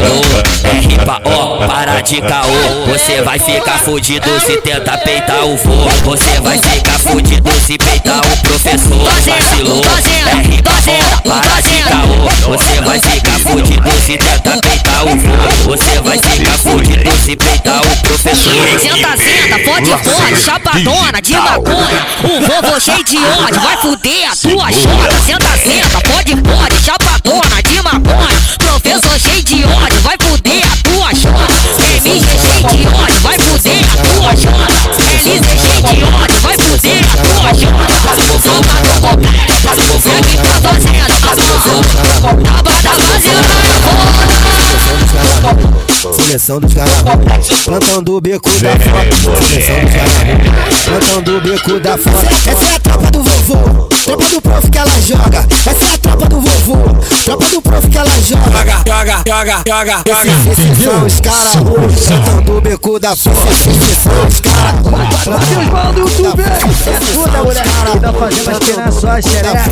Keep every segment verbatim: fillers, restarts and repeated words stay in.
vacilou. É ripa, ó, para de caô. Você vai ficar fudido se tenta peitar o vô. Você vai ficar fudido se peitar o professor. Vacilou. É ripa, ó, para de caô. Você vai ficar fudido se tenta peitar o vô. Você vai ficar fudido se peitar o professor. Senta, senta, pode, pode, chapadona de maconha. O vovô cheio de ódio, vai fuder a tua chota. Senta, senta, pode, pode, chapadona de maconha. Professor cheio de ódio, vai fuder a tua chota. M G cheio de ódio, vai fuder a tua chota. L Z cheio de ódio, vai fuder a tua chota. Segue pra fazenda, tava da fazenda. Seleção dos caras, plantão do beco da foto. Seleção dos caras, plantão do beco da foto. Essa é a tropa do vovô, tropa do prof que ela joga. Essa é a tropa do vovô, tropa do prof que ela joga. Joga, joga, joga, joga. Esses são os caras, plantão do beco da foto. Esses são os caras. Deus mal do YouTube, escuta mulher que tá fazendo aqui na sua xereca.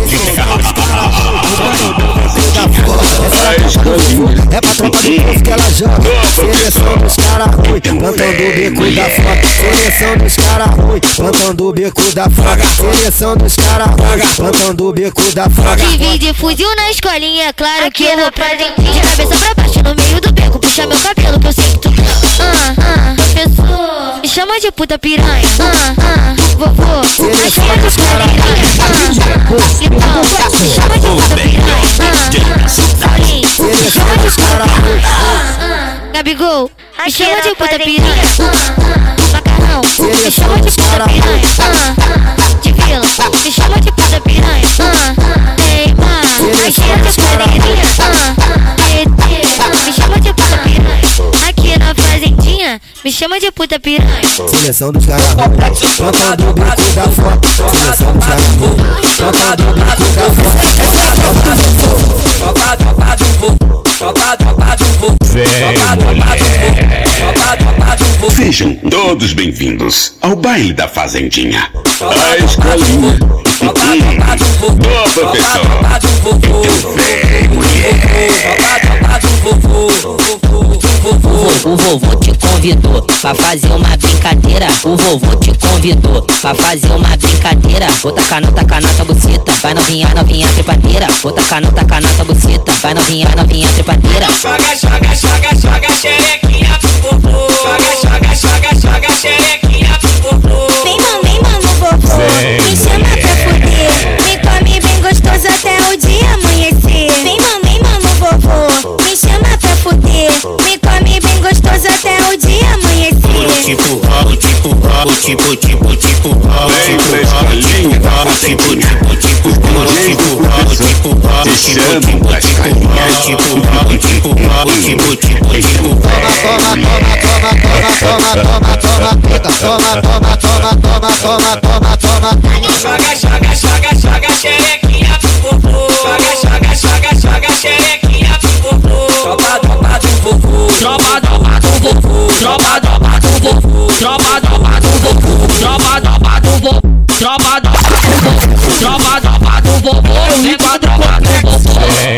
É pra tropa do povo que ela joga. Seleção dos caras ruim, plantão do beco da foto. Seleção dos caras ruim, plantão do beco da foto. Seleção dos caras ruim, plantão do beco da foto. Divide fuzil na escolinha, é claro que eu vou pra dentro. De cabeça pra baixo no meio do beco, puxa meu cabelo que eu sei que tu quer. Ah, ah, professor, me chama de puta piranha. Ah, ah, vovô, a cheia dos caras piranha. Ah, então, me chama de puta piranha. Ah, sim, me chama de puta piranha. Gabigol, me chama de puta piranha. Macarrão, me chama de puta piranha. De vila, me chama de puta piranha. Neymar, me chama de puta piranha. Me chama de puta piranha. Aqui na fazendinha, me chama de puta piranha. Seleção dos caras, plantão do beco da foto. Seleção dos caras, plantão do beco da foto. Tropa, tropa do vô, tropa, tropa do vô, tropa, tropa do vô, tropa, tropa do vô. Sejam todos bem-vindos ao baile da Fazendinha. A escolinha. Boa, professor. O vovô te convidou pra fazer uma brincadeira. O vovô te convidou pra fazer uma brincadeira. Vou tacar no tacar na tua buceta. Vai novinha, novinha trepadeira. Vou tacar no tacar na tua buceta. Vai novinha, novinha trepadeira. Joga, joga, joga, joga xerequinha pro vovô. Joga, joga, joga, joga xerequinha pro vovô. Vem mamãe, mano, vovô, me chama pra fuder. Me come bem gostoso até o dia amanhecer. Vem mamãe, mano, vovô, me chama pra fuder. Me come bem gostoso até o dia amanhecer. Tipo, tipo, tipo, tipo, tipo, Vem pra escolinha da Fazendinha. D J do professor te chamam da escolinha. Joga, joga, joga, joga xerequinha pro vovô. Joga, joga, joga, joga xerequinha pro vovô. Tropa, tropa do vovô, tropa, tropa do vovô, tropa, tropa do vovô, tropa, tropa do vovô, tropa, tropa do vovô, tropa, tropa do vovô, tropa, tropa do vovô. Vem com a tropa do vovô.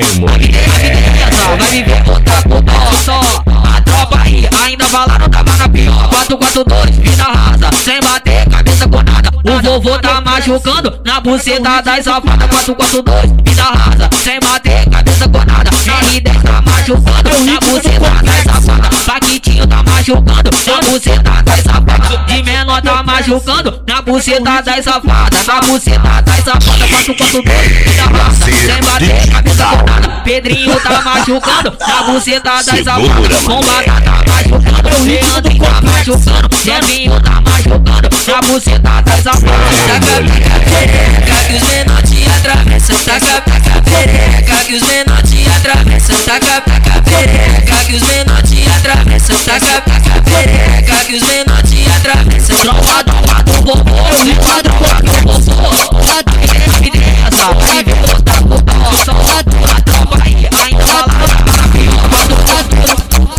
Vai viver contra com o só. A tropa aí ainda falaram tava na pior. quatro quatro dois, vida rasa, sem bater cabeça com nada. O vovô tá machucando na buceta das safadas. quatro quatro dois, vida rasa, sem bater cabeça com nada. R dez tá machucando na buceta das safadas. Paquitinho tá machucando na buceta das safadas. De menor tá machucando na buceta das safadas. Na buceta das safadas. quatro quatro dois, vida rasa, sem bater cabeça com nada. Pedrinho tá machucando na buceta das safadas. Bombada tá machucando, Leandro tá machucando. Zevinho tá machucando na buceta das safadas. Taca pica perereca que os menor te atravessam. Taca pica perereca que os menor te atravessam. Taca pica perereca que os menor te atravessam. Taca pica perereca que os menor te atravessam. Tropa, tropa do vovô, tropa, tropa do vovô. Tropa, evidência, vai ver outra população. A tropa aí ainda fala na pior.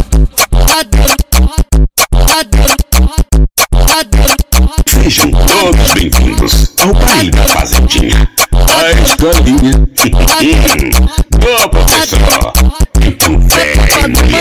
Sejam todos bem-vindos ao baile da Fazendinha. A escolinha. Boa, professor. Então vem, mulher.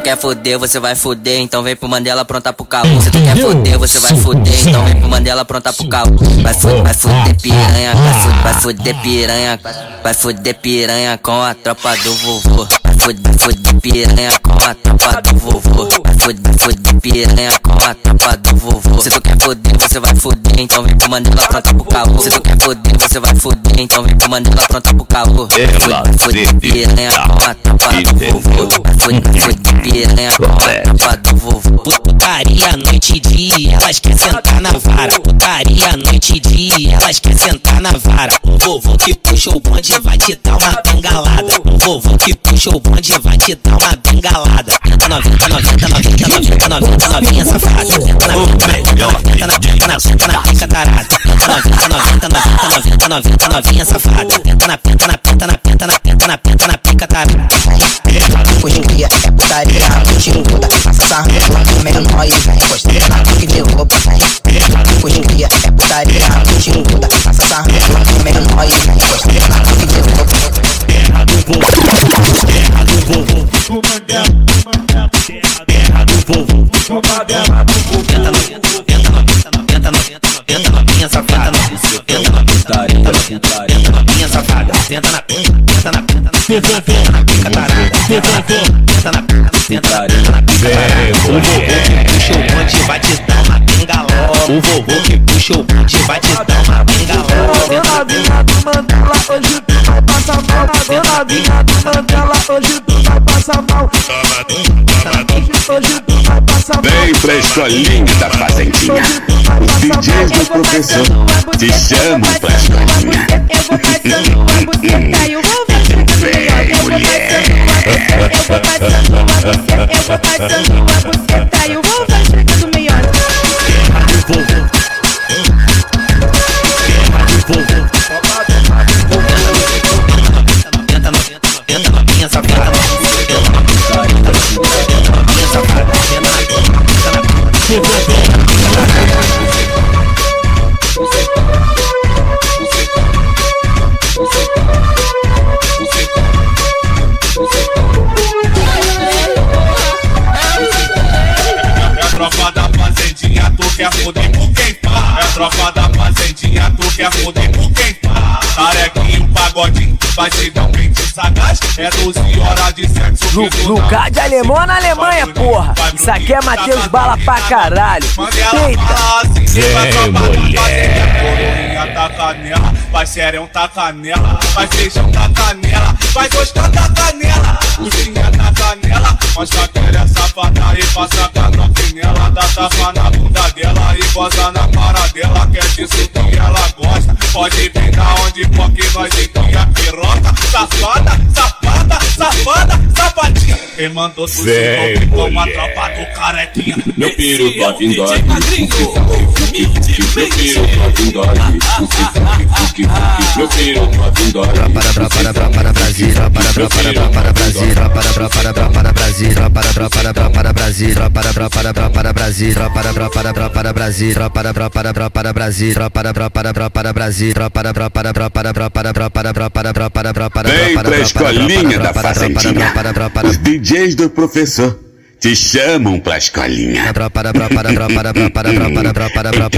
quer foder, você vai foder, então vem pro Mandela pronta pro caô. Se tu quer foder, você vai foder, então vem pro Mandela pronta pro caô. Vai foder, vai foder piranha, vai foder, vai foder piranha, vai foder piranha com a tropa do vovô. Vai foder, vai foder piranha com a tropa do vovô. Vai foder, vai foder piranha com a tropa do vovô. Se tu quer foder, você vai foder, então vem pro Mandela pronta pro caô. Se tu quer foder, você vai foder, então vem pro Mandela pronta pro caô. Vai foder piranha com a tropa do vovô. Vai foder, foder piranha com a tropa do vovô. Putaria noite e dia, elas querem sentar na vara. Putaria noite e dia, elas querem sentar na vara. O vovô que puxa o bonde vai te dar uma bengalada. O vovô que puxa o bonde vai te dar uma bengalada. Tenta noventa, noventa, noventa, noventa, noventa, novinha safada. Tenta na tenta na tenta na tenta na pica tarada. Tenta noventa, noventa, noventa, noventa, noventa, novinha safada. Tenta na tenta na tenta na tenta na tenta na tenta na pica tarada. Hoje em dia é putaria, hoje em dia passa sarro, meio nóis, vem encostando na pique de roupa, vem. Hoje em dia é putaria, hoje em dia passa sarro, meio nóis, vem encostando na pique de roupa. Terra do vovô, terra do vovô, terra do vovô, terra do vovô. Tenta noventa, tenta noventa, noventa, noventa, noventa, novinha safada. Tenta noventa, tenta noventa, tenta novinha safada. Tenta na tenta na tenta na tenta na pica tarada. Tenta na tenta na tenta na pica tarada. O vovô que puxa o bonde vai te dar uma bengaló. O vovô que puxa o bonde vai te dar uma bengaló. Dona Vinha do Mandela, hoje tu vai passar mal. Dona Vinha do Mandela, hoje tu vai passar mal. Hoje tu vai passar mal. Vem pra escolinha da fazendinha. Os D Js do professor te chamam pra escolinha. Eu vou passando a buceta e o vovô Vem, mulher. Eu vou passando a buceta, eu vou passando a buceta e o vovô chegando melhor. Terra do vovô, terra do vovô. Tenta noventa, noventa, novinha safada. Tenta novinha safada. Tenta na tenta na tropa da fazendinha, tu quer foder com quem pá? É tropa da fazendinha, tu quer foder com quem pá? Tarequinho, pagodinho, vai te dar um pente sagaz. É doze horas de sexo. Lugar de alemão na Alemanha, porra. Isso aqui é Matheus Bala pra caralho. Eita. Vem, mulher. Coroinha tá canela, vai serão tá canela, vai feijão tá canela, vai gostar da canela. Cozinha tá canela, mostra aquela safada e passa a novinha. Dá tapa na bunda dela e goza na cara dela, que é disso que ela gosta. Pode vir da onde for que nós enfia piroca. Safada, safada, safada, safadinha. Quem mandou tu se como a tropa do carequinha. Meu piru tá vindo aqui. Meu piru tá vindo aqui. Meu piru tá vindo aqui. Para para para para para Brasil, para para para para Brasil, para para para para para Brasil, para para para para para Brasil, para para para para para Brasil, para para para para para Brasil, para para para para para Brasil, para para para para para Brasil, para para para para para para para para para para para para Vem pra escolinha da fazendinha. Os D Js do professor te chamam pra escolinha. Para para para para para para para para para para para para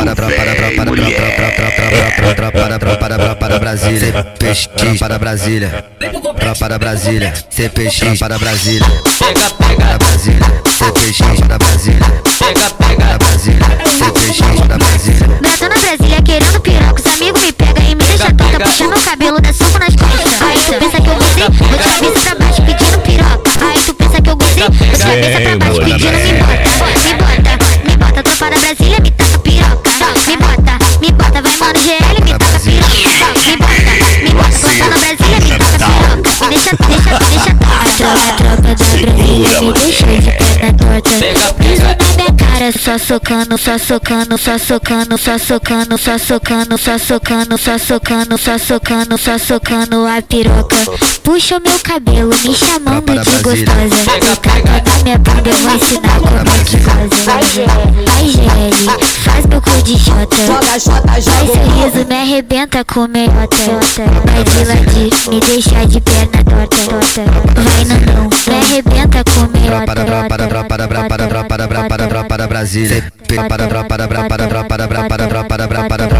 para para Brasília, peixe para Brasília, para Brasília, C P X para Brasília, Pega, pega, para Brasília, C P X para Brasília, pega, pega, para Brasília, C P X para Brasília. Brotando na Brasília querendo piroca, os amigos me pegam e me deixa tonta, puxa meu cabelo, dá soco nas costas. Aí tu pensa que eu gostei, vou de cabeça pra baixo pedindo piroca. Aí tu pensa que eu gostei, vou de cabeça pra baixo pedindo me bota, me bota, me bota, tropa da Brasília, me taca piroca. Me bota, me bota, vai mano G L, me taca piroca. Me bota, me bota, tropa da Brasília, me taca piroca. Me deixa, deixa, deixa tonta. A tropa da Brasília me deixou de perna torta. pega, Piso pega, na minha cara, é só socando, só socando, só socando, só socando, só socando, só socando, só socando, só socando, só socando a piroca. Puxa o meu cabelo, me chamando de gostosa. Toca na minha bunda, eu vou ensinar como é que faz. Vai G L, faz meu cu de jota. Vai sorriso, me arrebenta com meiota. Vai viladir, me deixa de perna torta. Vai não, me arrebenta com meiota. Para para para para para para para para para para para Brasília. Para para para para para para para para para para para para para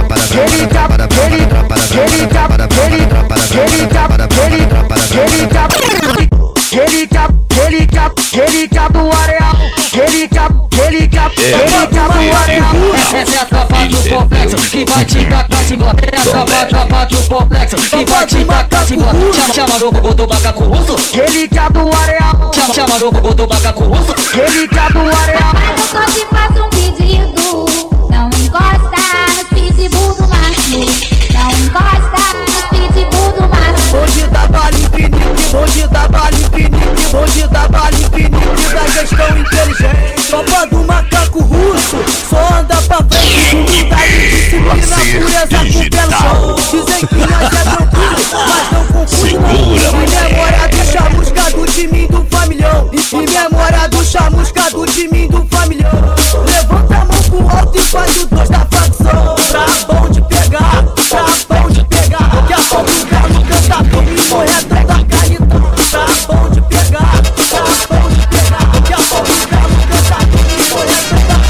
Relíquia do areal, relíquia, relíquia, relíquia do areal. Essa é a tropa do complexo que vai te dar cacimba. Essa é a tropa do complexo que vai te dar cacimba. Chama o bobo do macaco russo. Relíquia do areal. Chama o bobo do macaco russo. Relíquia do areal. Mas eu só te faço um pedido. Não encosta nos pitbull do macho. Não encosta nos pitbull do macho. Hoje dá baile infinito, hoje dá baile infinito, hoje dá baile infinito da gestão inteligente. Tropa do macaco russo, só anda pra frente, humildade, disciplina, pureza com pé no chão. Dizem que nós é tranquilo, mas não confunde não. Em memória do chamusca do time do familhão. Em memória do chamusca do time do familhão. Levanta a mão pro alto e faz o dois da facção. Pra bom de pegar, pra bom de pegar. Daqui a pouco o carro cantador me correto da caritão. Pra bom de pegar, pra bom de pegar. Daqui a pouco o carro cantador me correto da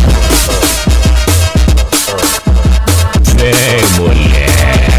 caritão. Vem, mulher.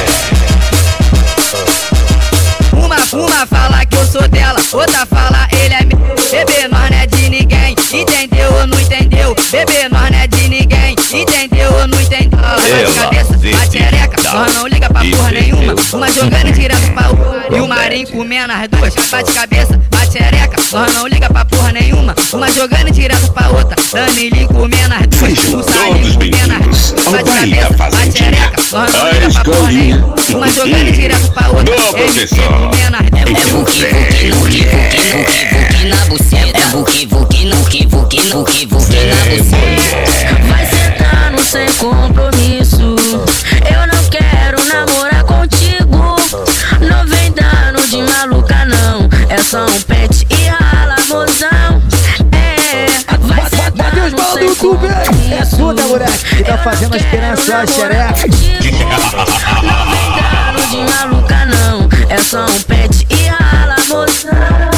Uma, uma fala que eu sou dela, outra fala ele é meu. Bebê, nós não é de ninguém, entendeu ou não entendeu? Bebê, nós não é de ninguém, entendeu ou não entendeu? Bate cabeça, bate ereca, nós não liga pra porra nenhuma. Uma jogando direto pra outra e o marinho comendo as duas. Bate cabeça, bate ereca, nós não liga pra porra nenhuma. Uma jogando direto pra outra, Danilinho comendo as duas. Sejam O Salinho todos comendo as bem-vindos duas. ao Bate baile da cabeça, bate Fazendinha. ereca, nós não A liga pra porra escolinha. nenhuma. Uma jogando direto pra outra, Boa, professor. comendo as duas. É vuki, vuki, vuki, vuki, vuki na buceta. É vuki, vuki, vuki, vuki, vuki, vuki na buceta. Vai sentando sem compromisso. Eu não quero namorar contigo. Não vem dando de maluca não. É só um pet e rala, mozão. É, vai sentando sem compromisso. É tudo, moleque. E tá fazendo a esperança, a xereca. Não vem dando de maluca não. É só um pet e rala, mozão.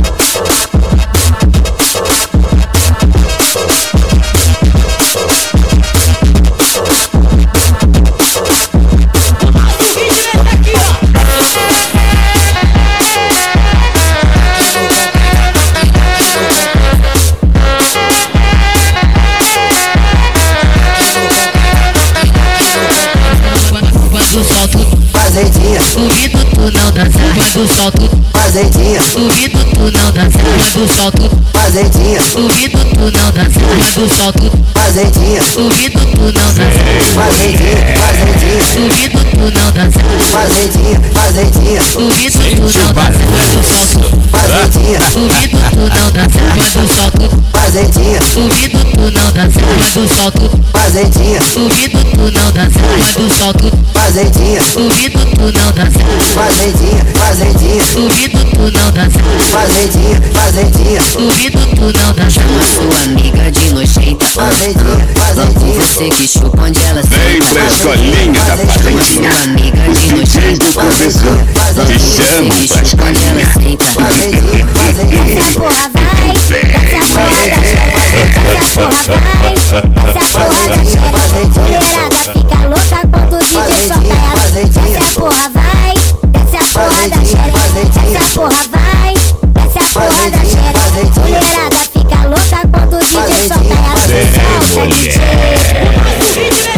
Fazendinha, Duvido tu não dançar, quando solto. fazendinha, Duvido tu não dançar, quando solto. fazendinha, Duvido tu não dançar, quando solto. fazendinha, Duvido tu não dançar, fazendinha, fazendinha, duvido tu não dançar. fazendinha, fazendinha, Duvido tu não dançar, quando solto. fazendinha, Duvido tu não dançar, quando solto. fazendinha, Duvido tu não dançar, quando solto. fazendinha, Duvido tu não dançar, quando solto. fazendinha, Duvido tu não dançar, fazendinha, fazendinha, duvido tu não dançar. fazendinha, fazendinha, Duvido tu não dançar. Sua amiga de nojenta. fazendinha, fazendinha, Você que chupa onde ela Vem pra escolinha da Fazendinha. Sua amiga de D J do professor te chamam pra escolinha. fazendinha, fazendinha. Essa porra vai, essa porra da xereca, essa porra vai, essa porra da xereca. Mulherada fica louca quando o D J solta ela. Essa porra vai, essa porra da xereca, essa porra vai, essa porra da xereca. Mulherada fica louca quando o D J solta ela. Solta, D J.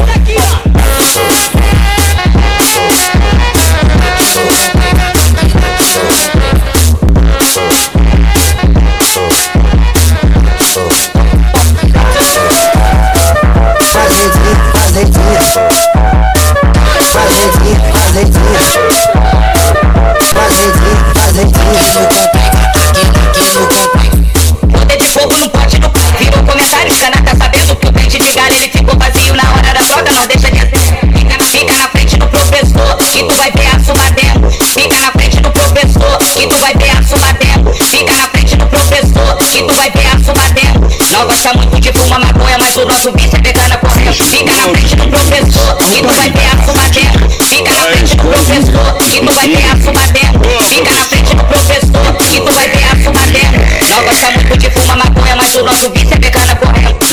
Fazendinha,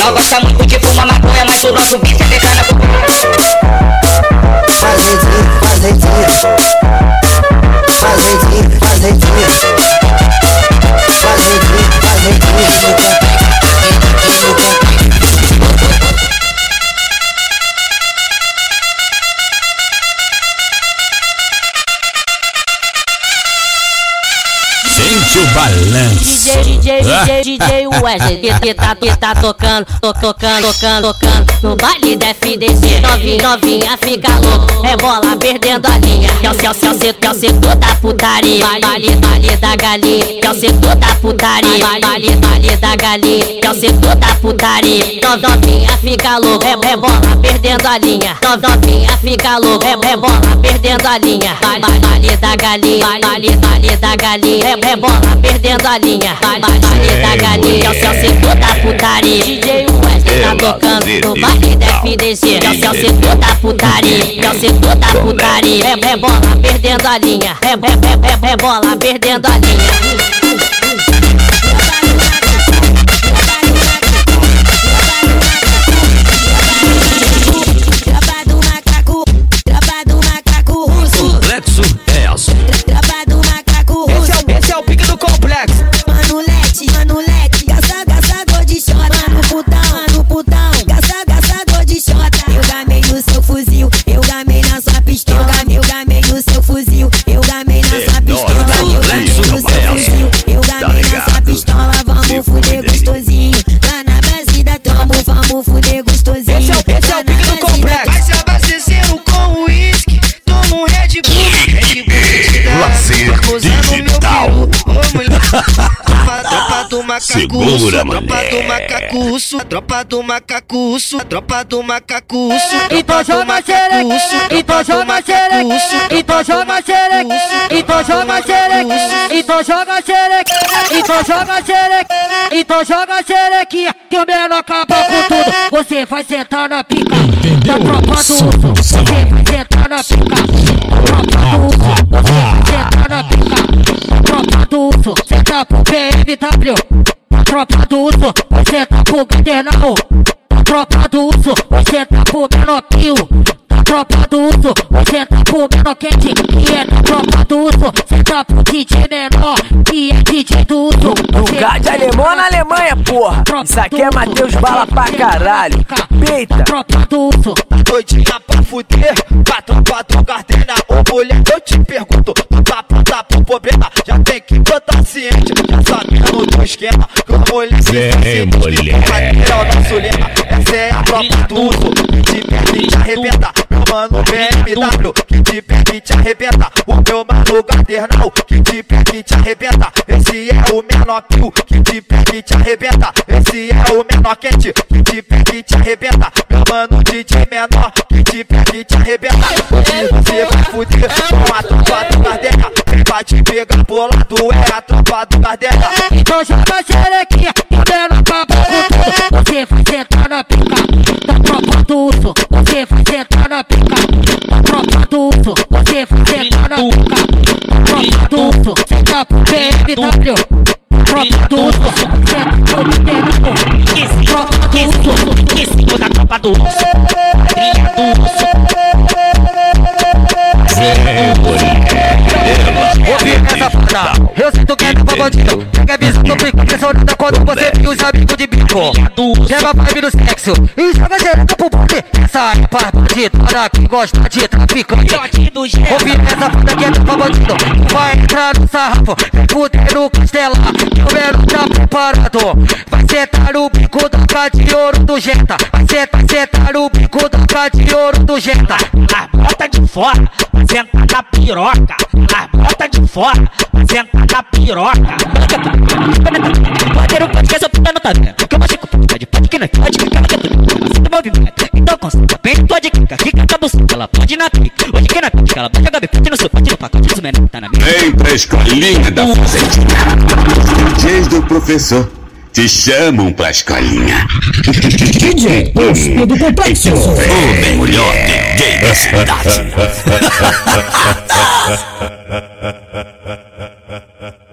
Nós gosta muito de fumar maconha, mas o nosso bicho é de cana. Fazendinha, fazendinha. Fazendinha, fazendinha. Fazendinha, fazendinha. Sente o balanço. D J, D J, D J, D J Wesley, que, que, tá, que tá tocando, to, tocando, tocando, tocando no baile da F D C. Novinha, novinha, fica louco, rebola perdendo a linha. Que é o céu, céu, céu, que é o setor da putaria. Baile, baile da galinha, que é o setor da putaria. Baile, baile da galinha, que é o setor da putaria. Novinha, fica louco, rebola perdendo a linha. Novinha, fica louco, rebola perdendo a linha. Baile da galinha, baile, baile da galinha. Rebola perdendo a linha. Baile da galinha, que é o céu, setor da putaria. D J Wesley tá tocando no baile da F D C. Que é o céu, setor da putaria. Que é o setor da putaria. Rebola perdendo a linha. Rebola perdendo a linha. Segura, mané. Tropa do macaco russo, tropa do macaco russo, tropa do macaco russo. Então joga xereque, então joga xereque, então joga xereque, então joga xereque, então joga xereque, então joga xereque, então joga xereque, que o menor acaba com tudo. Você vai sentar na pica da tropa do urso, você vai sentar na pica da tropa do urso, você vai sentar na pica da tropa do urso, senta pro B M W. Tropa do urso, você tá pro Gadernal. Tropa do urso, você tá pro menor pio. Tropa do urso, você tá pro menor quente. Que é da tropa do urso, você tá pro D J menor. Que é D J do urso. Lugar de alemão na Alemanha, porra. Isso aqui é Matheus Bala pra caralho. Peita. Tropa do urso. Doidinha pra fuder, pra tropa do Gardena. Ô mulher, eu te pergunto, tu tá pronta pro problema? Já tem que botar ciente, já sabendo do esquema. Vem, mulher. Essa é a tropa do urso, que te perde e te arrebenta. Meu mano B M W, que te perde e te arrebenta. O meu mano Gadernal, que te perde e te arrebenta. Esse é o menor pio, que te perde e te arrebenta. Esse é o menor quente, que te perde e te arrebenta. Meu mano D J menor, que te perde e te arrebenta. Hoje você vai fuder com a tropa do Gardena. Quem vai te pegar bolado é a tropa do Gardena. Então joga xerequinha, que o menor acaba com tudo. Você vai sentar na pica da tropa do urso, você vai sentar na pica da tropa do urso, você vai sentar na pica da tropa do urso, senta pro B M W. Tropa do urso, senta pro B M W. Tropa do urso, esse da tropa do urso, trilha do urso. Ouvi essa foda, eu sinto que é pra bandido. Pega a visão do pico, impressionada quando você viu os amigos de bico. Leva a vibe do sexo e joga direto pro bonde. Essa é pra bandido, para quem gosta de traficante. Ouvi essa foda que é pra bandido, vai entrar no sarrafo, vem fuder no castelo. O menor tá preparado, vai sentar no bico da K de ouro do Jetta. Vai sentar, sentar no bico da K de ouro do Jetta. As bota de fora, vai sentar na piroca. As bota de fora, vai sentar na piroca. Pode não pode que essa puta não tá vendo. Que eu machuco pode, pode que não pode, que ela quer tudo. Você tem movimento, então concentra bem, pode quica, quica a buceta. Ela pode na pica, hoje que na pica, ela bate a gabi, pode no seu, pode no pacote, dos menores tá na minha. Vem pra escolinha da fazendinha. Os D Js do professor te chamam pra escolinha. D J Posto do Complexo, o melhor D J da cidade.